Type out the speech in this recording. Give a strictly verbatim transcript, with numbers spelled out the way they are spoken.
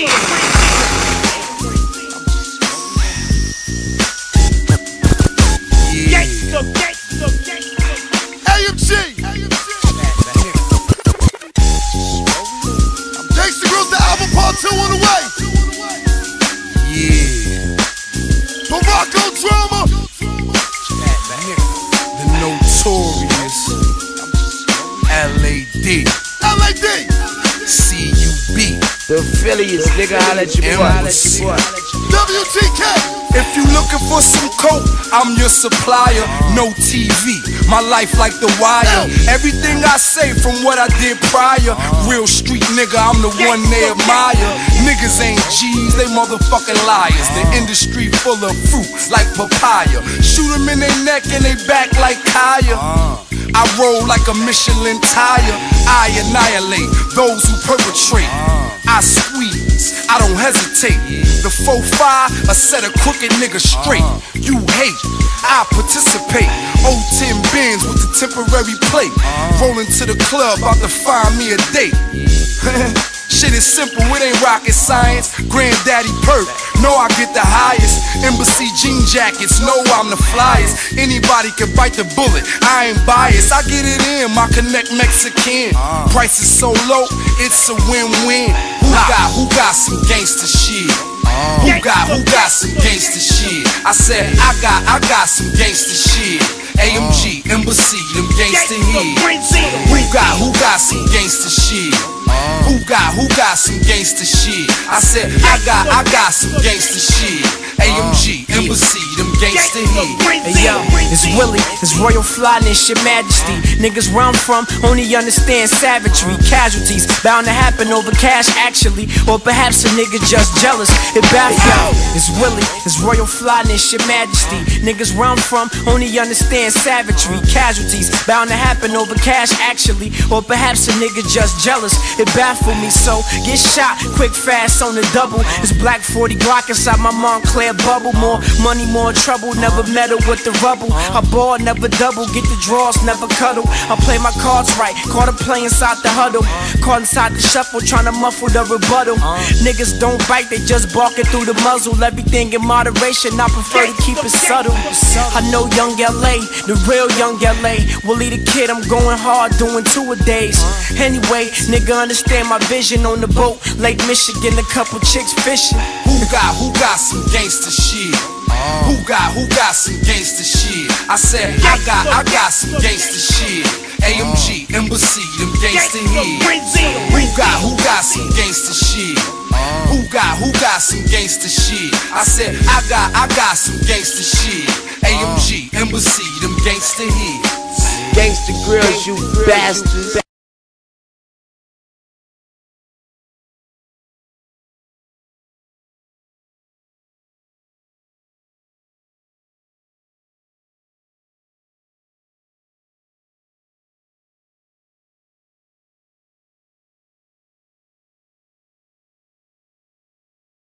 Gangsta Grillz, the album part two on the way. Yeah. Morocco Drama. The Notorious. L A D. L A D. C U B. The affiliates, nigga, holla at your boy, holla at your boy. W T K. If you looking for some coke, I'm your supplier. No T V, my life like The Wire. Everything I say from what I did prior. Real street nigga, I'm the one they admire. Niggas ain't G's, they motherfucking liars. The industry full of fruit like papaya. Shoot them in their neck and they back like Kaya. I roll like a Michelin tire. I annihilate those who perpetrate. I squeeze, I don't hesitate. The four five, a set of crooked niggas straight. You hate, I participate. oh ten bins with the temporary plate. Rolling to the club, about to find me a date. Shit is simple, it ain't rocket science. Granddaddy perk, know I get the highest. Embassy jean jackets, know I'm the flyest. Anybody can bite the bullet, I ain't biased. I get it in, my connect Mexican. Price is so low, it's a win-win. Who got, who got some gangsta shit? Who got, who got some gangsta shit? I said, I got, I got some gangsta shit. A M G, Embassy, them gangsta head. Who got, who got some gangsta shit? Who got, who got some gangsta shit? I said, I got, I got some gangsta shit. A M G, Embassy, them gangsta head. Hey yo, it's Willie, it's Royal Flyness, your majesty. Niggas where I'm from only understand savagery. Casualties bound to happen over cash actually. Or perhaps a nigga just jealous. It baffles. It's Willie, it's Royal Flyness, your majesty. Niggas where I'm from only understand savagery. Casualties bound to happen over cash actually. Or perhaps a nigga just jealous. It baffled me, so get shot quick fast on the double. It's Black forty Glock inside my Montclair bubble. More money, more trouble, never meddle with the rubble. I ball, never double, get the draws, never cuddle. I play my cards right, caught a play inside the huddle. Caught inside the shuffle, trying to muffle the rebuttal. Niggas don't bite, they just barking through the muzzle. Everything in moderation, I prefer to keep it subtle. I know young L A, the real young L A. Willie the Kid, I'm going hard, doing two a days. Anyway, nigga understand my vision on the boat, Lake Michigan, a couple chicks fishing. Who got, who got some gangsta shit? Who got, who got some gangsta shit? I said, I got, I got some gangsta shit. A M G, Embassy, them gangsta head. Who got, who got some gangsta shit? Who got, who got some gangsta shit? I said, I got, I got some gangsta shit. A M G, Embassy, them gangsta head. Gangsta Grillz, you bastards.